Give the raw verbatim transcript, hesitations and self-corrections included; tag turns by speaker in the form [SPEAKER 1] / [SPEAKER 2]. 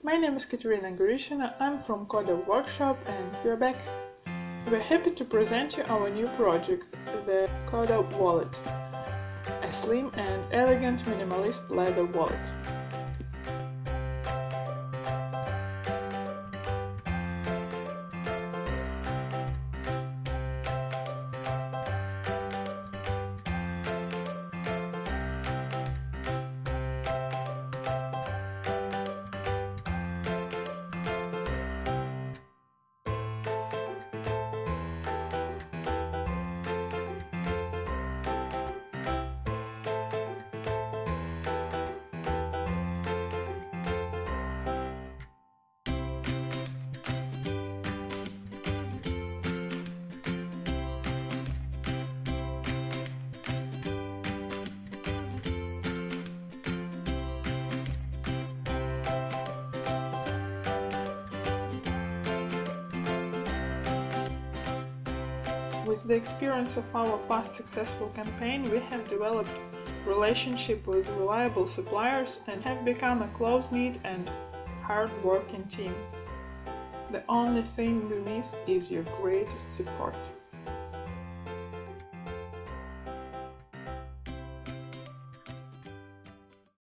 [SPEAKER 1] My name is Katerina Gorishina, I'm from Coda Workshop and we're back. We're happy to present you our new project, the Coda Wallet, a slim and elegant minimalist leather wallet. With the experience of our past successful campaign, we have developed relationship with reliable suppliers and have become a close-knit and hard-working team. The only thing we miss is your greatest support.